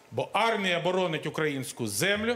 Бо армія боронить українську землю,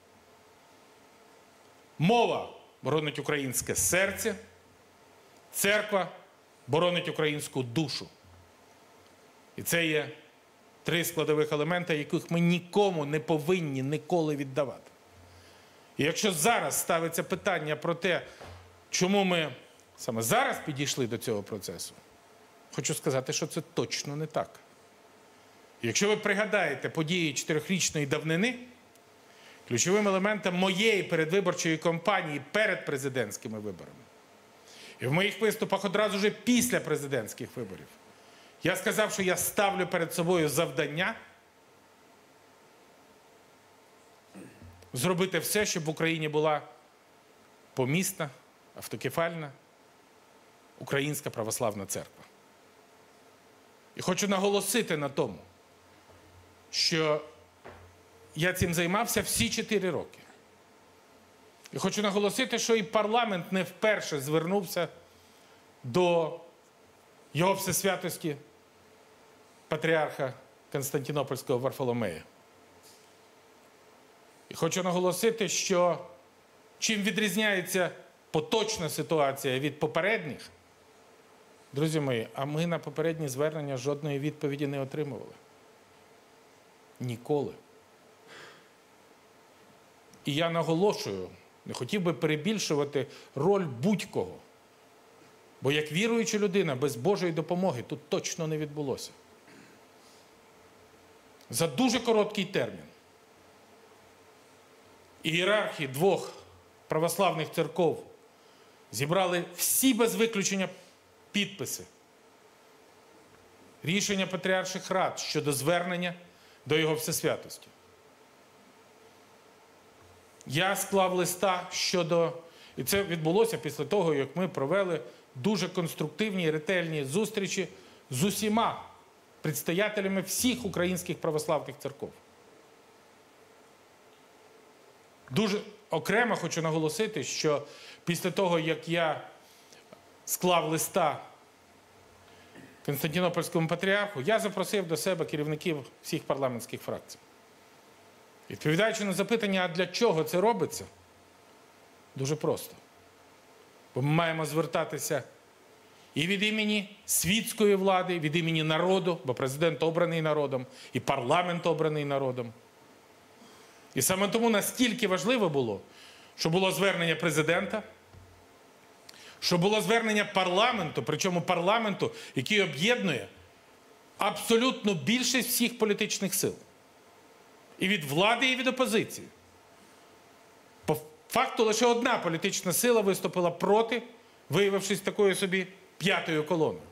мова боронить українське серце, церква боронить українську душу. І це є три складових елементи, яких ми нікому не повинні ніколи віддавати. І якщо зараз ставиться питання про те, чому ми саме зараз підійшли до цього процесу, хочу сказати, що це точно не так. Якщо ви пригадаєте події 4-річної давнини, ключовим елементом моєї передвиборчої кампанії перед президентськими виборами і в моїх виступах одразу ж після президентських виборів, я сказав, що я ставлю перед собою завдання зробити все, щоб в Україні була помісна, автокефальна Українська Православна Церква. І хочу наголосити на тому, що я цим займався всі 4 роки. І хочу наголосити, що і парламент не вперше звернувся до його всесвятості патріарха Константинопольського Варфоломея. І хочу наголосити, що чим відрізняється поточна ситуація від попередніх, друзі мої, а ми на попередні звернення жодної відповіді не отримували. Ніколи. І я наголошую, не хотів би перебільшувати роль будь-кого. Бо як віруюча людина без Божої допомоги тут точно не відбулося. За дуже короткий термін ієрархи 2 православних церков зібрали всі без виключення підписи рішення патріарших рад щодо звернення до його всесвятості. Я склав листа щодо, і це відбулося після того, як ми провели дуже конструктивні і ретельні зустрічі з усіма предстоятелями всіх українських православних церков. Дуже окремо хочу наголосити, що після того, як я склав листа Константинопольському патріарху, я запросив до себе керівників всіх парламентських фракцій. Відповідаючи на запитання, а для чого це робиться, дуже просто. Бо ми маємо звертатися і від імені світської влади, від імені народу, бо президент обраний народом, і парламент обраний народом. І саме тому настільки важливо було, що було звернення президента, що було звернення парламенту, причому парламенту, який об'єднує абсолютну більшість всіх політичних сил. І від влади, і від опозиції. По факту лише одна політична сила виступила проти, виявившись такою собі п'ятою колоною.